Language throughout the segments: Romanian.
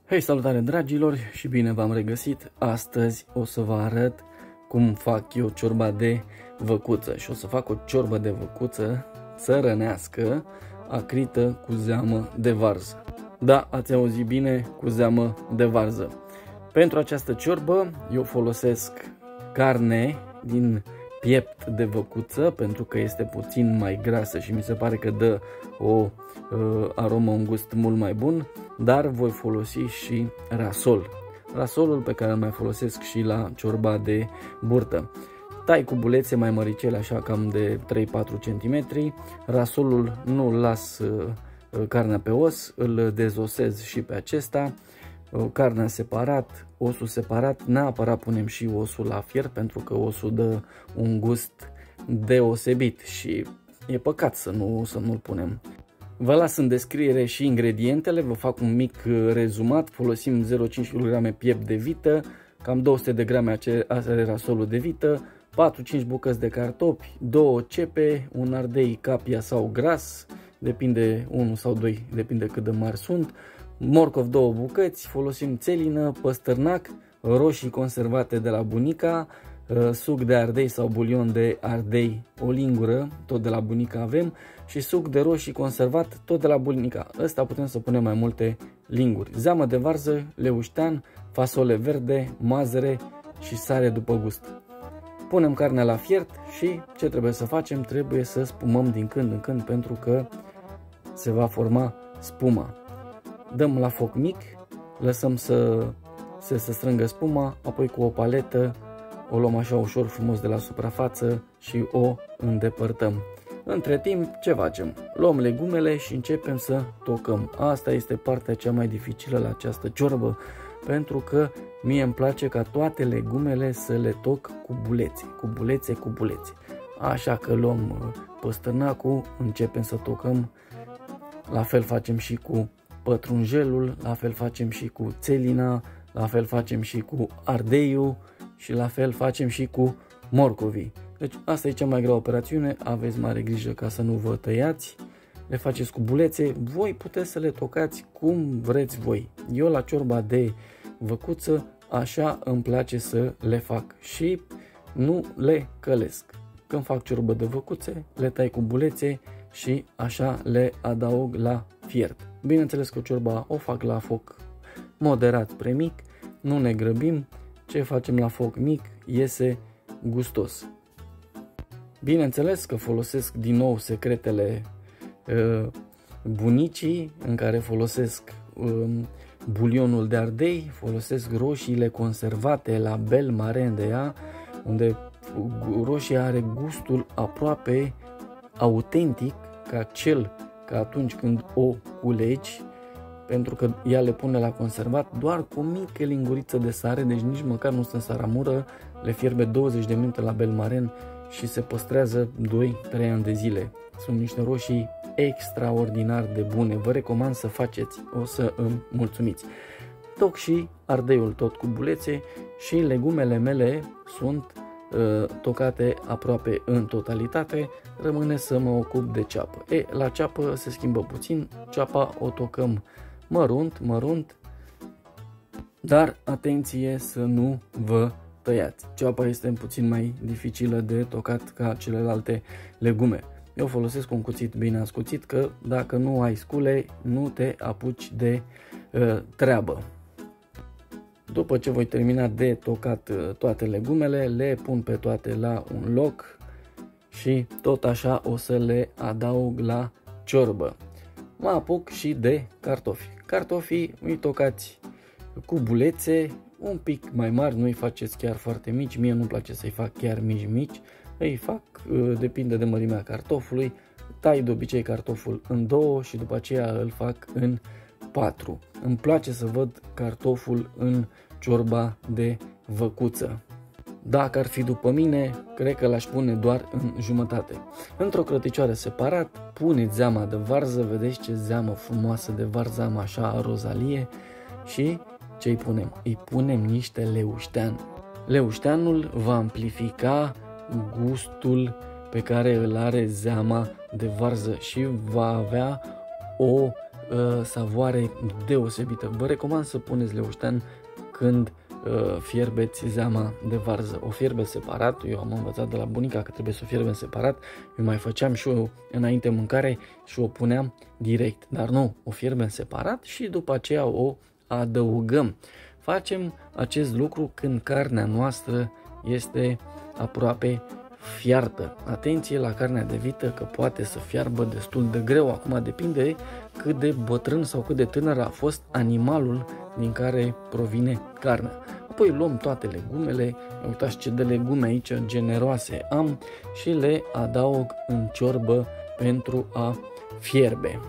Hei, salutare dragilor și bine v-am regăsit. Astăzi o să vă arăt cum fac eu ciorba de văcuță și o să fac o ciorbă de văcuță țărănească, acrită cu zeamă de varză. Da, ați auzit bine, cu zeamă de varză. Pentru această ciorbă eu folosesc carne din piept de văcuță pentru că este puțin mai grasă și mi se pare că dă o aromă, un gust mult mai bun, dar voi folosi și rasol. Rasolul pe care îl mai folosesc și la ciorba de burtă. Tai cu bulețe mai măricele, așa cam de 3-4 cm. Rasolul nu îl las carnea pe os, îl dezosez și pe acesta. Carnea separat, osul separat, neapărat punem și osul la fiert pentru că osul dă un gust deosebit și e păcat să nu-l punem. Vă las în descriere și ingredientele, vă fac un mic rezumat. Folosim 0,5 kg piept de vită, cam 200 de grame are rasolul de vită, 4-5 bucăți de cartofi, 2 cepe, un ardei capia sau gras, depinde 1 sau 2, depinde cât de mari sunt, morcov 2 bucăți, folosim țelină, păstărnac, roșii conservate de la bunica, suc de ardei sau bulion de ardei, o lingură, tot de la bunica avem, și suc de roșii conservat, tot de la bunica. Ăsta putem să punem mai multe linguri. Zeamă de varză, leuștean, fasole verde, mazăre și sare după gust. Punem carnea la fiert și ce trebuie să facem? Trebuie să spumăm din când în când pentru că se va forma spuma. Dăm la foc mic, lăsăm să se strângă spuma, apoi cu o paletă o luăm așa ușor frumos de la suprafață și o îndepărtăm. Între timp, ce facem? Luăm legumele și începem să tocăm. Asta este partea cea mai dificilă la această ciorbă, pentru că mie îmi place ca toate legumele să le toc cu bulețe. Așa că luăm păstărnacul, începem să tocăm, la fel facem și cu pătrunjelul, la fel facem și cu țelina, la fel facem și cu ardeiul și la fel facem și cu morcovii. Deci asta e cea mai grea operațiune, aveți mare grijă ca să nu vă tăiați, le faceți cu bulețe, voi puteți să le tocați cum vreți voi. Eu la ciorba de văcuță așa îmi place să le fac și nu le călesc. Când fac ciorbă de văcuțe, le tai cu bulețe și așa le adaug la fiert. Bineînțeles că ciorba o fac la foc moderat premic, nu ne grăbim, ce facem la foc mic iese gustos. Bineînțeles că folosesc din nou secretele bunicii, în care folosesc bulionul de ardei, folosesc roșiile conservate la Bel Maren de ea, unde roșia are gustul aproape autentic ca atunci când o culegi, pentru că ea le pune la conservat doar cu o mică linguriță de sare, deci nici măcar nu sunt saramură, le fierbe 20 de minute la Bel Maren și se păstrează 2-3 ani de zile. Sunt niște roșii extraordinar de bune, vă recomand să faceți, o să îmi mulțumiți. Toc și ardeiul tot cu bulețe și legumele mele sunt tocate aproape în totalitate, rămâne să mă ocup de ceapă. La ceapă se schimbă puțin, ceapa o tocăm mărunt, dar atenție să nu vă tăiați. Ceapa este puțin mai dificilă de tocat ca celelalte legume. Eu folosesc un cuțit bine ascuțit, că dacă nu ai scule, nu te apuci de treabă. După ce voi termina de tocat toate legumele, le pun pe toate la un loc și tot așa o să le adaug la ciorbă. Mă apuc și de cartofi. Cartofii îi tocați cu bulețe, un pic mai mari, nu îi faceți chiar foarte mici, mie nu-mi place să-i fac chiar mici, îi fac, depinde de mărimea cartofului, tai de obicei cartoful în 2 și după aceea îl fac în 4. Îmi place să văd cartoful în ciorba de văcuță. Dacă ar fi după mine, cred că l-aș pune doar în jumătate. Într-o crăticioară separat, puneți zeama de varză, vedeți ce zeamă frumoasă de varză am, așa rozalie, și ce îi punem? Îi punem niște leuștean. Leușteanul va amplifica gustul pe care îl are zeama de varză și va avea o savoare deosebită. Vă recomand să puneți leuștean când fierbeți zeama de varză. O fierbeți separat, eu am învățat de la bunica că trebuie să o fierbem separat, eu mai făceam și eu înainte mâncare și o puneam direct, dar nu, o fierbem separat și după aceea o adăugăm. Facem acest lucru când carnea noastră este aproape fiartă. Atenție la carnea de vită că poate să fiarbă destul de greu, acum depinde cât de bătrân sau cât de tânăr a fost animalul din care provine carnea. Apoi luăm toate legumele, uitați ce de legume aici generoase am și le adaug în ciorbă pentru a fierbe.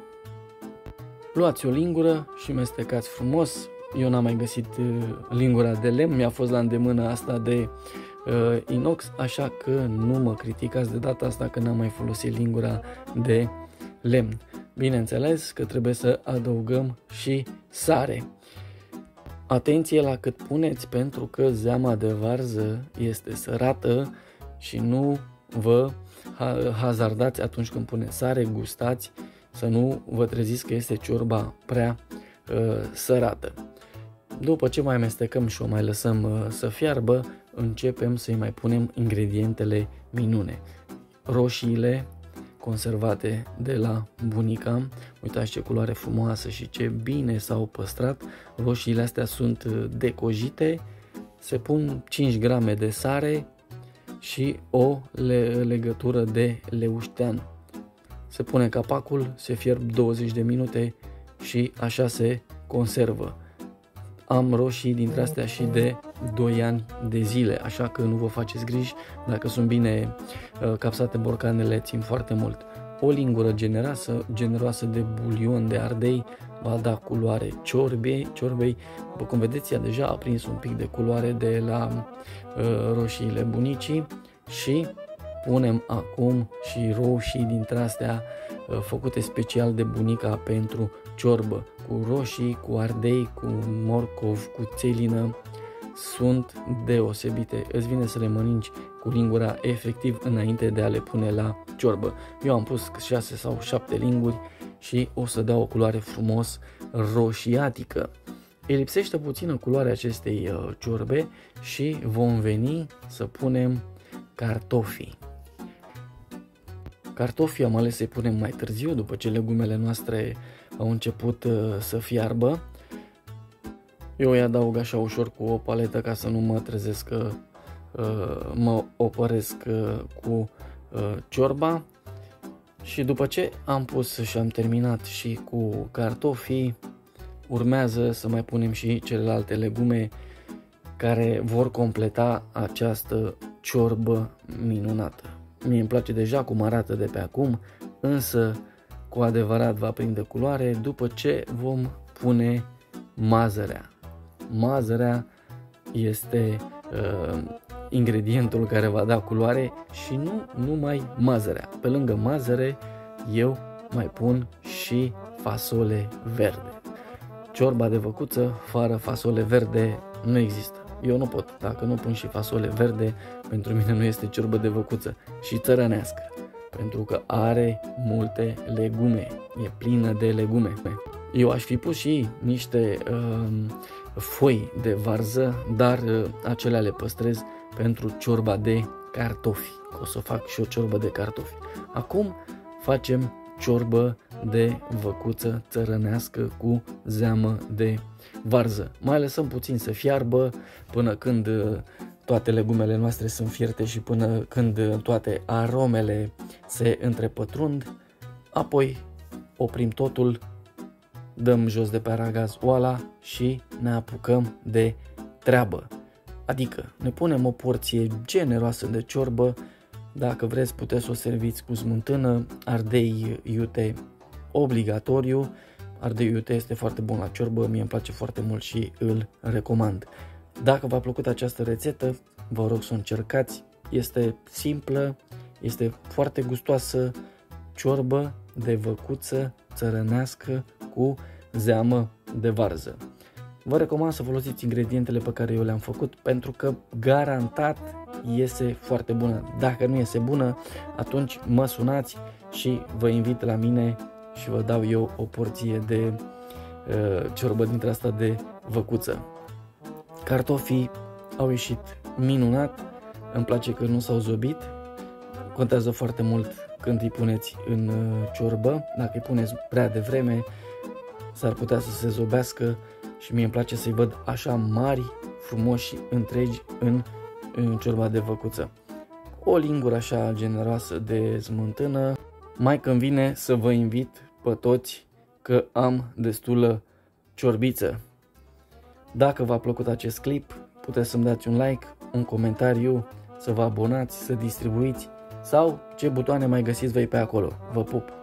Luați o lingură și mestecați frumos. Eu n-am mai găsit lingura de lemn, mi-a fost la îndemână asta de inox, așa că nu mă criticați de data asta că n-am mai folosit lingura de lemn. Bineînțeles că trebuie să adăugăm și sare. Atenție la cât puneți, pentru că zeama de varză este sărată și nu vă hazardați atunci când puneți sare, gustați, să nu vă treziți că este ciorba prea sărată. După ce mai amestecăm și o mai lăsăm să fiarbă, începem să-i mai punem ingredientele minune. Roșiile conservate de la bunica, uitați ce culoare frumoasă și ce bine s-au păstrat. Roșiile astea sunt decojite, se pun 5 grame de sare și o legătură de leuștean. Se pune capacul, se fierb 20 de minute și așa se conservă. Am roșii dintre astea și de 2 ani de zile, așa că nu vă faceți griji, dacă sunt bine capsate borcanele țin foarte mult. O lingură generoasă de bulion de ardei va da culoare ciorbei. După cum vedeți, ea deja a prins un pic de culoare de la roșiile bunicii și punem acum și roșii dintre astea făcute special de bunica pentru ciorbă, cu roșii, cu ardei, cu morcov, cu țelină. Sunt deosebite, îți vine să le mănânci cu lingura efectiv înainte de a le pune la ciorbă. Eu am pus 6 sau 7 linguri și o să dau o culoare frumos roșiatică. Îi lipsește puțină culoarea acestei ciorbe și vom veni să punem cartofii. Cartofii am ales să-i punem mai târziu, după ce legumele noastre au început să fiarbă. Eu îi adaug așa ușor cu o paletă ca să nu mă trezesc că mă opăresc cu ciorba. Și după ce am pus și am terminat și cu cartofii, urmează să mai punem și celelalte legume care vor completa această ciorbă minunată. Mie îmi place deja cum arată de pe acum, însă cu adevărat va prinde culoare după ce vom pune mazărea. Mazărea este ingredientul care va da culoare și nu numai mazărea. Pe lângă mazăre eu mai pun și fasole verde. Ciorba de văcuță fără fasole verde nu există. Eu nu pot, dacă nu pun și fasole verde, pentru mine nu este ciorbă de văcuță. Și țărănească, pentru că are multe legume, e plină de legume. Eu aș fi pus și niște foi de varză, dar acelea le păstrez pentru ciorba de cartofi. O să fac și o ciorbă de cartofi. Acum facem ciorbă de văcuță țărănească cu zeamă de varză. Mai lăsăm puțin să fiarbă până când toate legumele noastre sunt fierte și până când toate aromele se întrepătrund. Apoi oprim totul, dăm jos de pe aragaz oala și ne apucăm de treabă. Adică ne punem o porție generoasă de ciorbă. Dacă vreți puteți să o serviți cu smântână, ardei iute obligatoriu. Ardei iute este foarte bun la ciorbă, mie îmi place foarte mult și îl recomand. Dacă v-a plăcut această rețetă, vă rog să o încercați. Este simplă, este foarte gustoasă, ciorbă de văcuță țărănească cu zeamă de varză. Vă recomand să folosiți ingredientele pe care eu le-am făcut, pentru că garantat iese foarte bună. Dacă nu iese bună, atunci mă sunați și vă invit la mine și vă dau eu o porție de ciorbă dintre asta de văcuță. Cartofii au ieșit minunat, îmi place că nu s-au zobit, contează foarte mult când îi puneți în ciorbă, dacă îi puneți prea devreme s-ar putea să se zobească și mie îmi place să-i văd așa mari, frumoși și întregi în ciorba de văcuță. O lingură așa generoasă de smântână. Mai când vine să vă invit pe toți că am destulă ciorbiță. Dacă v-a plăcut acest clip, puteți să-mi dați un like, un comentariu, să vă abonați, să distribuiți sau ce butoane mai găsiți voi pe acolo. Vă pup!